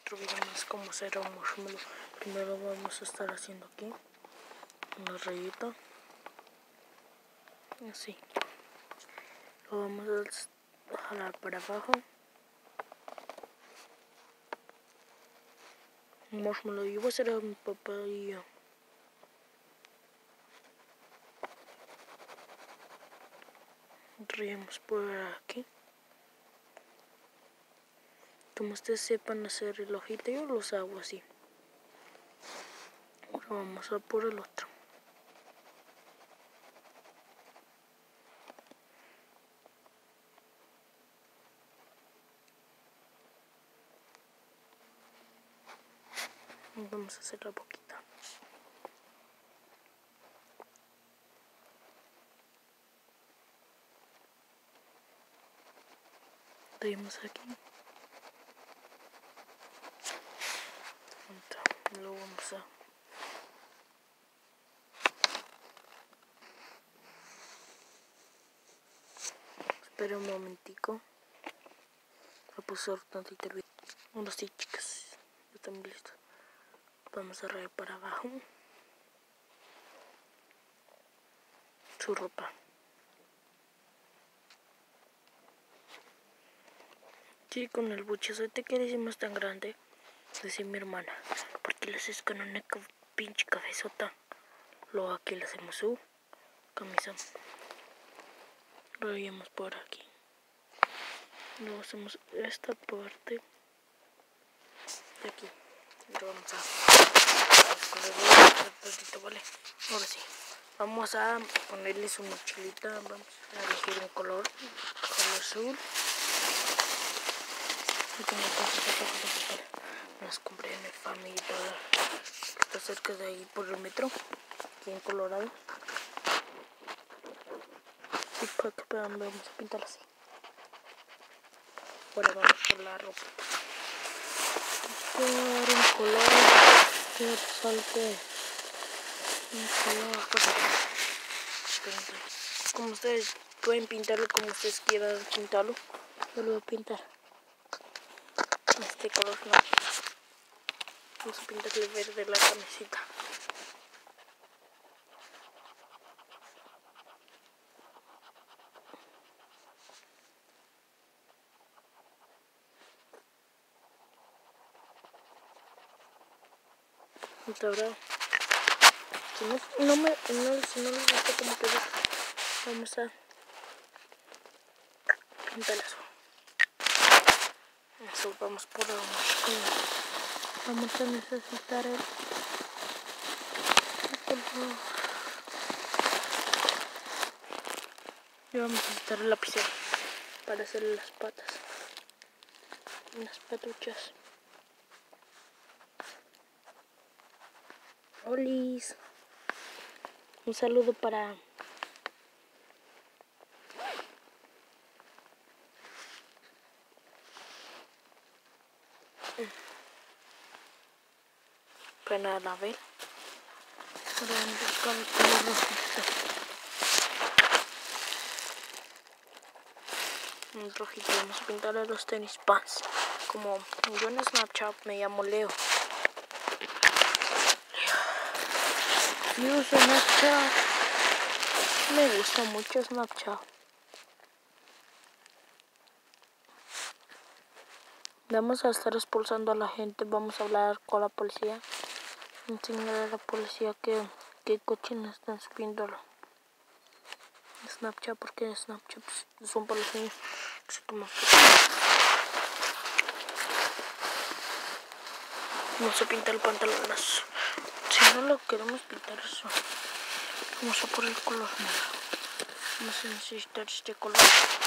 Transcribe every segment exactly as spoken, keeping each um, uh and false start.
otro video más como hacer un marshmallow. Primero vamos a estar haciendo aquí una rayita, así. Lo vamos a jalar para abajo. Un marshmallow, yo voy a hacer un papaya. Rayamos por aquí. Como ustedes sepan hacer el ojito, yo los hago así. Ahora vamos a por el otro. Vamos a hacer la boquita. Rayamos aquí. Luego vamos a espera un momentico. Voy a pasar tantito el video. Ahora sí, chicas, ya estamos listos. Vamos a rayar para abajo su ropa. Sí, con el buchezote que decimos tan grande, decía mi hermana, porque le haces con una pinche cabezota. Luego aquí le hacemos su camisa. Lo rayamos por aquí. Luego hacemos esta parte de aquí. Y lo vamos a poquito, ¿vale? Ahora sí, vamos a ponerle su mochilita. Vamos a elegir un color, color azul. Y como las compré en el Family Dollar, está cerca de ahí por el metro, aquí en Colorado. Y para que vean, vamos a pintar así. Ahora vamos por la ropa. Vamos a un color que salte. Un color para como ustedes pueden pintarlo como ustedes quieran pintarlo. Yo lo voy a pintar este color, no. Vamos a pintarle verde la camiseta. Hasta ahora, si no, no me, no, si no les gusta como que vamos a pintar eso. Eso vamos por la máquina. Vamos a necesitar el y vamos a necesitar el lapicero para hacer las patas, las patuchas. Olis, un saludo para para la ver. Ahora vamos a buscar el color rojito. Un rojito, vamos a pintar a los tenis pants. Como yo en Snapchat me llamo Leo. Yo uso Snapchat. Me gusta mucho Snapchat. Vamos a estar expulsando a la gente. Vamos a hablar con la policía. Enseñar a la policía que, que cochinas están subiéndolo. Snapchat, porque Snapchat son para los niños que se toman fotos. Vamos a pintar el pantalón. Si no lo queremos pintar eso, vamos a poner el color negro. Vamos a necesitar este color.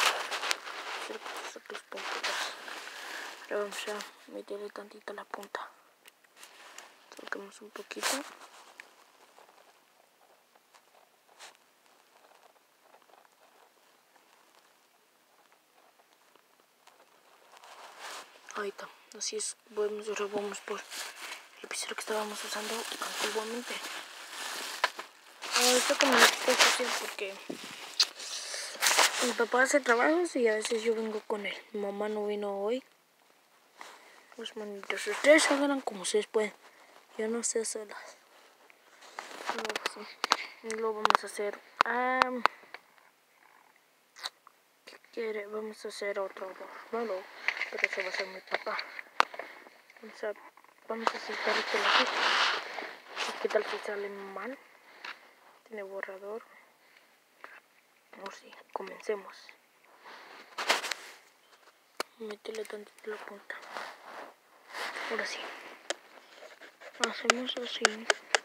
Los puntitos. Ahora vamos a meterle tantito la punta. Sacamos un poquito. Ahí está. Así es. Vamos, ahora vamos por el lapicero que estábamos usando antiguamente. Ahorita como la exposición porque mi papá hace trabajos y a veces yo vengo con él. Mi mamá no vino hoy. Pues manitos, ustedes hagan como ustedes pueden. Yo no sé hacerlas. No, pues sí. Lo vamos a hacer. Um, ¿Qué quiere? Vamos a hacer otro. Bueno, pero eso va a ser mi papá. Vamos a, vamos a citar esto aquí. ¿Qué tal si sale mal? Tiene borrador. Oh sí, comencemos. Métele tantito la punta. Ahora sí. Hacemos así.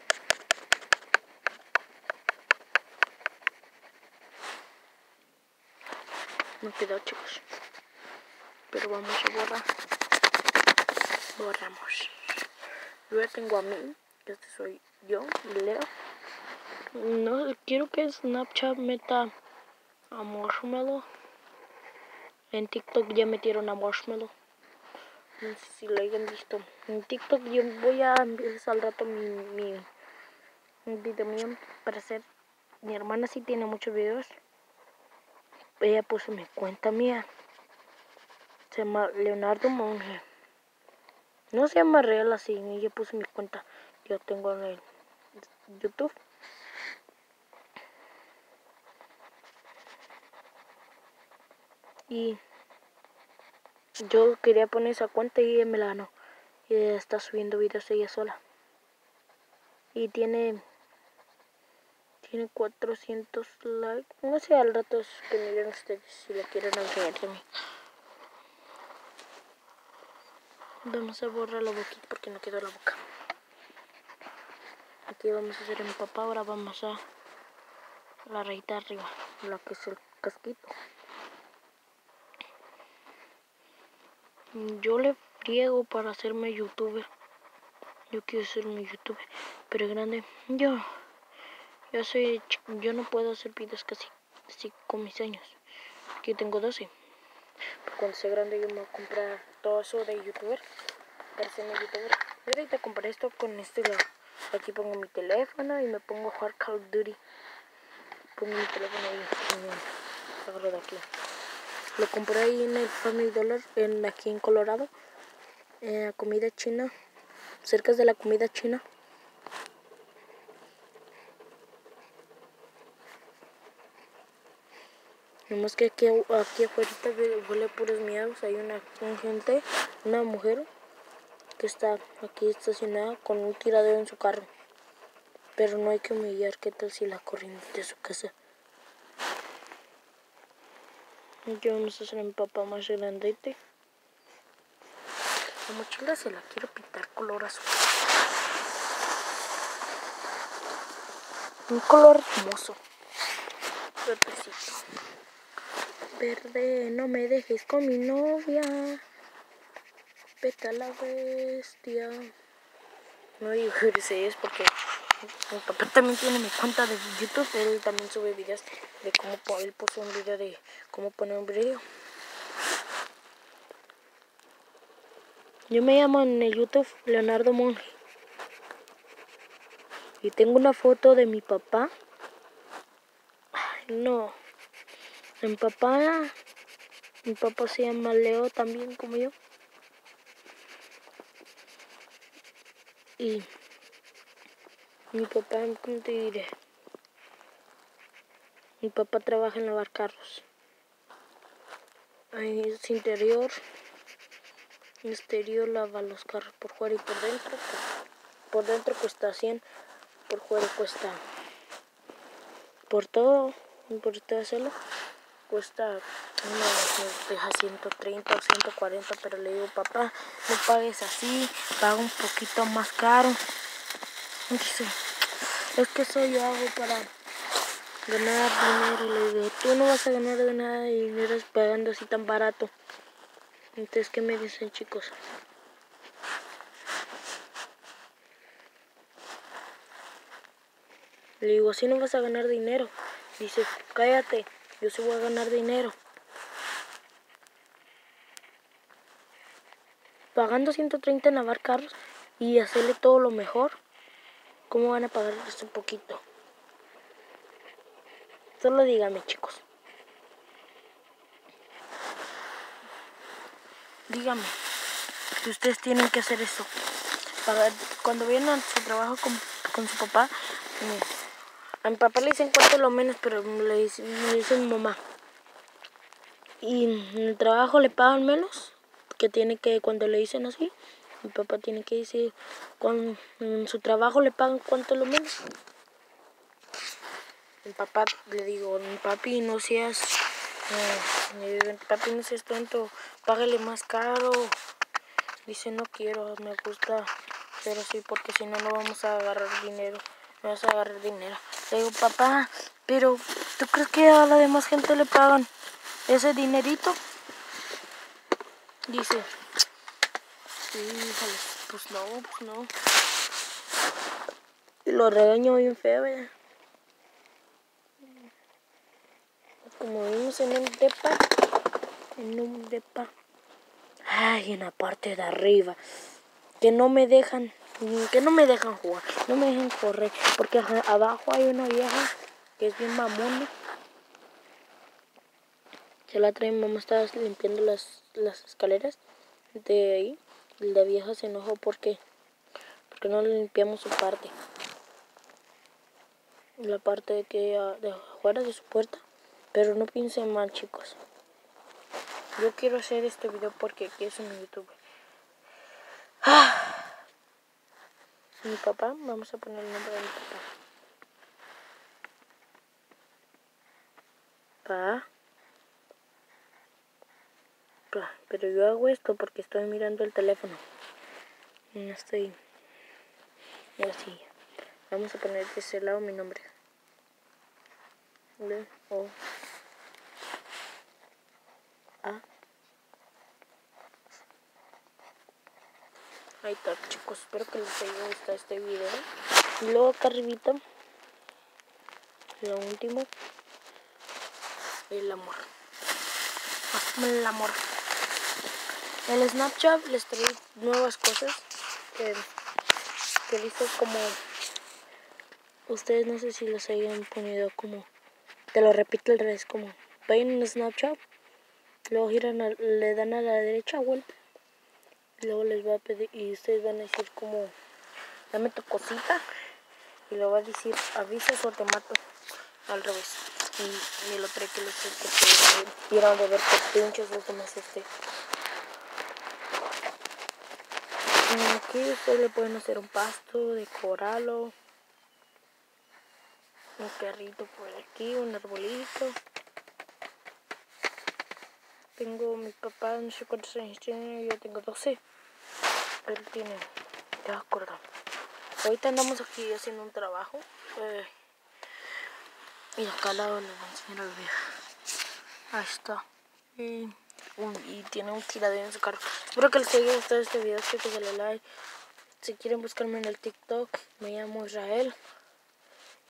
No quedó, chicos. Pero vamos a borrar. Borramos. Yo ya tengo a mí. Este soy yo, Leo. No, quiero que Snapchat meta a Marshmallow. En TikTok ya metieron a Marshmallow. No sé si lo hayan visto. En TikTok yo voy a empezar al rato mi, mi, mi video mío para hacer. Mi hermana sí tiene muchos videos. Ella puso mi cuenta mía. Se llama Leonardo Monge. No se llama real así. Ella puso mi cuenta. Yo tengo en el YouTube. Y yo quería poner esa cuenta y ella me la ganó. Y ella está subiendo videos ella sola. Y tiene... Tiene cuatrocientos likes. No sé al rato que me digan ustedes si la quieren enseñar a mí. Vamos a borrar la boquita porque no quedó la boca. Aquí vamos a hacer en papá. Ahora vamos a la rayita arriba. La que es el casquito. Yo le friego para hacerme youtuber. Yo quiero ser mi youtuber. Pero grande. Yo... Yo soy... Yo no puedo hacer videos casi así con mis años. Aquí tengo doce. Pero cuando sea grande yo me voy a comprar todo eso de youtuber. Para ser mi youtuber. Yo ahorita compré esto con este lado. Aquí pongo mi teléfono y me pongo a jugar Call of Duty. Pongo mi teléfono ahí. Y me agarro de aquí. Lo compré ahí en el Family Dollar. En, aquí en Colorado. En la comida china. Cerca de la comida china. Nomás que aquí, aquí afuera huele puros miados. Hay una, una gente, una mujer que está aquí estacionada con un tiradero en su carro. Pero no hay que humillar. ¿Qué tal si la corren de su casa? Yo vamos a hacer a mi papá más grandete. La mochila se la quiero pintar color azul. Un color hermoso. Verdecito. Verde, no me dejes con mi novia. Vete a la bestia. No digo que es porque mi papá también tiene mi cuenta de YouTube. Él también sube videos de cómo él puso un video de cómo poner un video. Yo me llamo en el YouTube Leonardo Monge. Y tengo una foto de mi papá. Ay, no. Mi papá. Mi papá se llama Leo también como yo. Y mi papá, ¿cómo te diré? Mi papá trabaja en lavar carros. Ahí es interior. Exterior lava los carros por fuera y por dentro. Por, por dentro cuesta cien. Por fuera cuesta. Por todo. Por todo hacerlo. Cuesta. Uno nos deja ciento treinta o ciento cuarenta. Pero le digo, papá, no pagues así. Paga un poquito más caro. Dice, es que eso yo hago para ganar dinero. Le digo, tú no vas a ganar de nada de dinero pagando así tan barato. Entonces, ¿qué me dicen, chicos? Le digo, así no vas a ganar dinero. Dice, cállate, yo sí voy a ganar dinero. Pagando ciento treinta en lavar carros y hacerle todo lo mejor. ¿Cómo van a pagar eso poquito? Solo díganme, chicos. Díganme. ustedes tienen que hacer eso. Para, cuando vienen a su trabajo con, con su papá, eh, a mi papá le dicen cuánto lo menos, pero le dicen, le dicen mamá. Y en el trabajo le pagan menos, que tiene que, cuando le dicen así, mi papá tiene que decir, cuando en su trabajo le pagan cuánto lo menos. Mi papá le digo, papi, no seas, eh, papi, no seas tonto, págale más caro. Dice, no quiero, me gusta, pero sí, porque si no, no vamos a agarrar dinero, no vas a agarrar dinero. Le digo, papá, pero ¿tú crees que a la demás gente le pagan ese dinerito? Dice, sí, híjole, pues no, pues no. Y lo regaño bien feo, ¿verdad? Como vimos en un depa, en un depa. Ay, en la parte de arriba, que no me dejan, que no me dejan jugar, no me dejan correr, porque abajo hay una vieja que es bien mamona. Se la trae, mamá estaba limpiando las, las escaleras de ahí, y la vieja se enojó porque, porque no le limpiamos su parte, la parte de que de afuera de su puerta, pero no piensen mal, chicos. Yo quiero hacer este video porque aquí es un YouTube. Ah. Mi papá, vamos a poner el nombre de mi papá. Pa. Pa. Pero yo hago esto porque estoy mirando el teléfono. No estoy. Así. Vamos a poner de ese lado mi nombre. L O A. Ahí está, chicos, espero que les haya gustado este video. Y luego acá arribita, lo último, el amor. El amor. El Snapchat les trae nuevas cosas que, que dice como, ustedes no sé si los hayan ponido como, te lo repito al revés, como, vayan en Snapchat, luego giran a, le dan a la derecha vuelta. Luego les va a pedir y ustedes van a decir como, dame tu cosita, y le va a decir, avisas o te mato, al revés. Y me lo trae que les que vieron de ver que pinches los demás este. Aquí ustedes le pueden hacer un pasto, decorarlo, un carrito por aquí, un arbolito. Tengo mi papá, no sé cuántos años tiene, yo tengo doce. Pero tiene, te vas a acordar. Ahorita andamos aquí haciendo un trabajo. Eh, y acá al lado les voy a enseñar al viejo. Ahí está. Y, un, y tiene un tiradero en su carro. Espero que les haya gustado este video, chicos. Dale like. Si quieren buscarme en el TikTok, me llamo Israel.